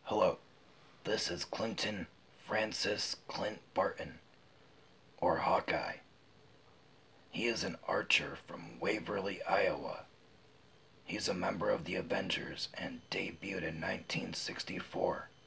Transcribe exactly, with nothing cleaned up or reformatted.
Hello, this is Clinton Francis Clint Barton, or Hawkeye. He is an archer from Waverly, Iowa. He's a member of the Avengers and debuted in nineteen sixty-four